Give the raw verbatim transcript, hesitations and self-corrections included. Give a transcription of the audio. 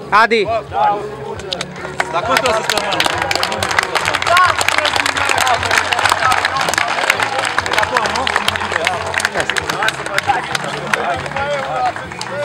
Adi! Dar cum trebuie să stăm, mă? Acolo, nu?